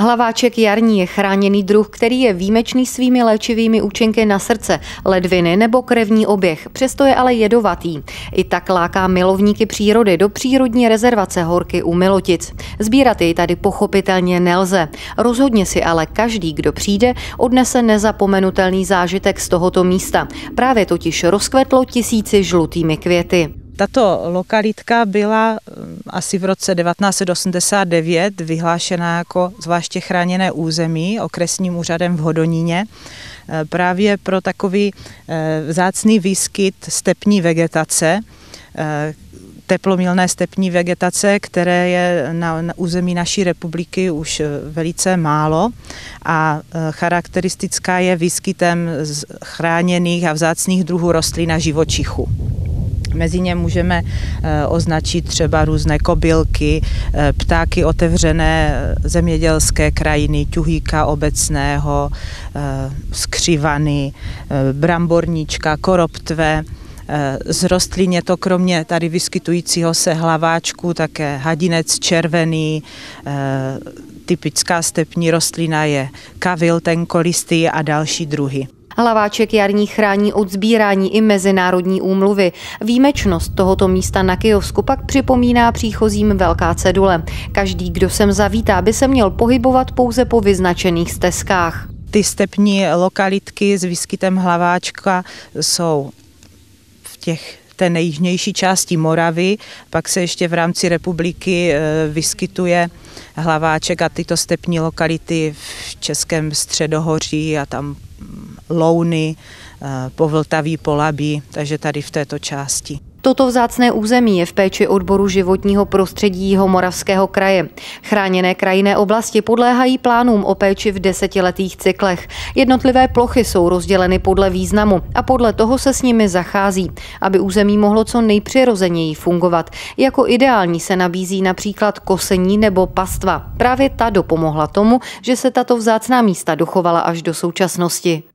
Hlaváček jarní je chráněný druh, který je výjimečný svými léčivými účinky na srdce, ledviny nebo krevní oběh, přesto je ale jedovatý. I tak láká milovníky přírody do přírodní rezervace Horky u Milotic. Sbírat jej tady pochopitelně nelze. Rozhodně si ale každý, kdo přijde, odnese nezapomenutelný zážitek z tohoto místa. Právě totiž rozkvetlo tisíci žlutými květy. Tato lokalitka byla asi v roce 1989 vyhlášena jako zvláště chráněné území okresním úřadem v Hodoníně právě pro takový vzácný výskyt stepní vegetace, teplomilné stepní vegetace, které je na území naší republiky už velice málo a charakteristická je výskytem chráněných a vzácných druhů rostlin a živočichů. Mezi ně můžeme označit třeba různé kobylky, ptáky otevřené zemědělské krajiny, ťuhýka obecného, skřivany, bramborníčka, koroptve. Z rostlin je to kromě tady vyskytujícího se hlaváčku také hadinec červený, typická stepní rostlina je kavil tenkolistý a další druhy. Hlaváček jarní chrání od sbírání i mezinárodní úmluvy. Výjimečnost tohoto místa na Kyjovsku pak připomíná příchozím velká cedule. Každý, kdo sem zavítá, by se měl pohybovat pouze po vyznačených stezkách. Ty stepní lokalitky s výskytem hlaváčka jsou v té nejjižnější části Moravy, pak se ještě v rámci republiky vyskytuje hlaváček a tyto stepní lokality v Českém středohoří a tam Louny, Povltaví, Polabí, takže tady v této části. Toto vzácné území je v péči odboru životního prostředí Jihomoravského kraje. Chráněné krajinné oblasti podléhají plánům o péči v 10letých cyklech. Jednotlivé plochy jsou rozděleny podle významu a podle toho se s nimi zachází, aby území mohlo co nejpřirozeněji fungovat. Jako ideální se nabízí například kosení nebo pastva. Právě ta dopomohla tomu, že se tato vzácná místa dochovala až do současnosti.